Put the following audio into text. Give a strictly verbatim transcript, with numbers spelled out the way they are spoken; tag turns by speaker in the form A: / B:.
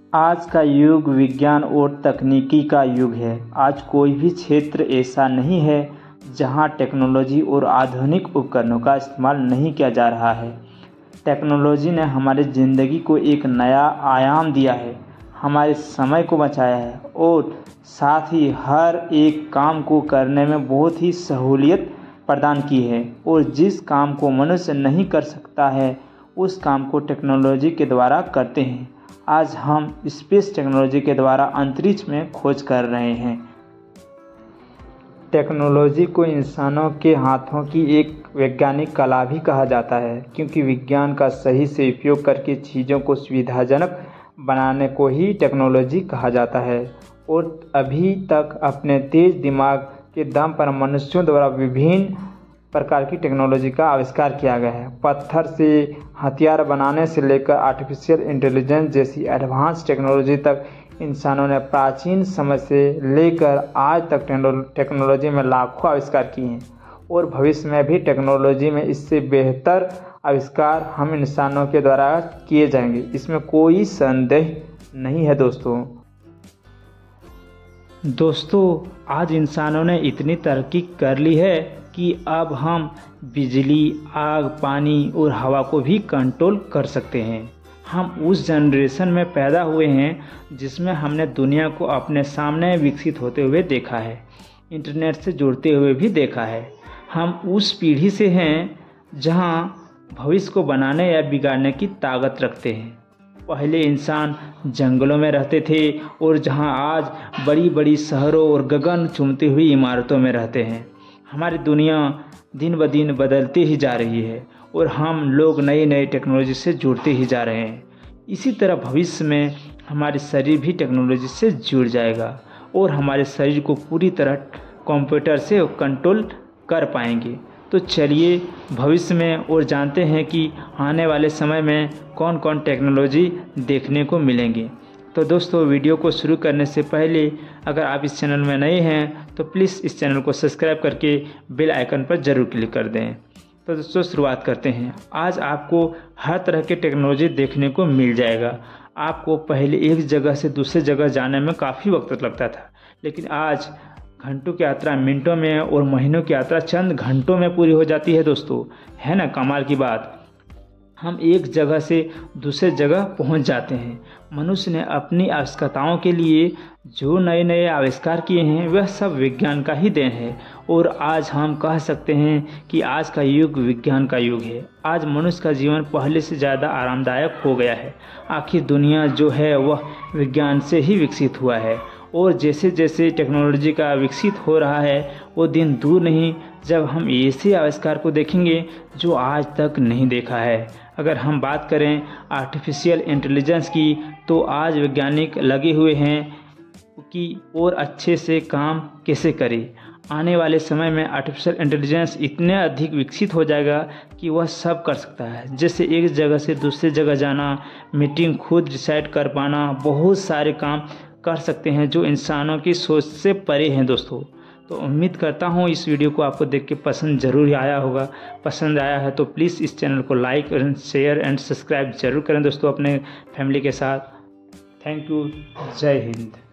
A: आज का युग विज्ञान और तकनीकी का युग है। आज कोई भी क्षेत्र ऐसा नहीं है जहां टेक्नोलॉजी और आधुनिक उपकरणों का इस्तेमाल नहीं किया जा रहा है। टेक्नोलॉजी ने हमारी ज़िंदगी को एक नया आयाम दिया है, हमारे समय को बचाया है और साथ ही हर एक काम को करने में बहुत ही सहूलियत प्रदान की है। और जिस काम को मनुष्य नहीं कर सकता है उस काम को टेक्नोलॉजी के द्वारा करते हैं। आज हम स्पेस टेक्नोलॉजी के द्वारा अंतरिक्ष में खोज कर रहे हैं। टेक्नोलॉजी को इंसानों के हाथों की एक वैज्ञानिक कला भी कहा जाता है, क्योंकि विज्ञान का सही से उपयोग करके चीज़ों को सुविधाजनक बनाने को ही टेक्नोलॉजी कहा जाता है। और अभी तक अपने तेज दिमाग के दम पर मनुष्यों द्वारा विभिन्न प्रकार की टेक्नोलॉजी का आविष्कार किया गया है। पत्थर से हथियार बनाने से लेकर आर्टिफिशियल इंटेलिजेंस जैसी एडवांस टेक्नोलॉजी तक इंसानों ने प्राचीन समय से लेकर आज तक टेक्नोलॉजी में लाखों आविष्कार किए हैं और भविष्य में भी टेक्नोलॉजी में इससे बेहतर आविष्कार हम इंसानों के द्वारा किए जाएंगे, इसमें कोई संदेह नहीं है। दोस्तों दोस्तों आज इंसानों ने इतनी तरक्की कर ली है कि अब हम बिजली, आग, पानी और हवा को भी कंट्रोल कर सकते हैं। हम उस जनरेशन में पैदा हुए हैं जिसमें हमने दुनिया को अपने सामने विकसित होते हुए देखा है, इंटरनेट से जुड़ते हुए भी देखा है। हम उस पीढ़ी से हैं जहां भविष्य को बनाने या बिगाड़ने की ताकत रखते हैं। पहले इंसान जंगलों में रहते थे और जहां आज बड़ी बड़ी शहरों और गगन चूमती हुई इमारतों में रहते हैं। हमारी दुनिया दिन ब दिन बदलती ही जा रही है और हम लोग नई नई टेक्नोलॉजी से जुड़ते ही जा रहे हैं। इसी तरह भविष्य में हमारे शरीर भी टेक्नोलॉजी से जुड़ जाएगा और हमारे शरीर को पूरी तरह कंप्यूटर से कंट्रोल कर पाएंगे। तो चलिए भविष्य में और जानते हैं कि आने वाले समय में कौन कौन टेक्नोलॉजी देखने को मिलेंगी। तो दोस्तों वीडियो को शुरू करने से पहले अगर आप इस चैनल में नए हैं तो प्लीज़ इस चैनल को सब्सक्राइब करके बेल आइकन पर ज़रूर क्लिक कर दें। तो दोस्तों शुरुआत करते हैं। आज आपको हर तरह के टेक्नोलॉजी देखने को मिल जाएगा। आपको पहले एक जगह से दूसरे जगह जाने में काफ़ी वक्त लगता था, लेकिन आज घंटों की यात्रा मिनटों में और महीनों की यात्रा चंद घंटों में पूरी हो जाती है। दोस्तों है ना कमाल की बात। हम एक जगह से दूसरे जगह पहुंच जाते हैं। मनुष्य ने अपनी आवश्यकताओं के लिए जो नए नए आविष्कार किए हैं वह सब विज्ञान का ही देन है और आज हम कह सकते हैं कि आज का युग विज्ञान का युग है। आज मनुष्य का जीवन पहले से ज़्यादा आरामदायक हो गया है। आखिर दुनिया जो है वह विज्ञान से ही विकसित हुआ है और जैसे जैसे टेक्नोलॉजी का विकसित हो रहा है वो दिन दूर नहीं जब हम ऐसे आविष्कार को देखेंगे जो आज तक नहीं देखा है। अगर हम बात करें आर्टिफिशियल इंटेलिजेंस की तो आज वैज्ञानिक लगे हुए हैं कि और अच्छे से काम कैसे करें। आने वाले समय में आर्टिफिशियल इंटेलिजेंस इतने अधिक विकसित हो जाएगा कि वह सब कर सकता है, जैसे एक जगह से दूसरी जगह जाना, मीटिंग खुद डिसाइड कर पाना, बहुत सारे काम कर सकते हैं जो इंसानों की सोच से परे हैं। दोस्तों तो उम्मीद करता हूँ इस वीडियो को आपको देख के पसंद ज़रूर ही आया होगा। पसंद आया है तो प्लीज़ इस चैनल को like and share and subscribe ज़रूर करें दोस्तों अपने फैमिली के साथ। Thank you. जय हिंद।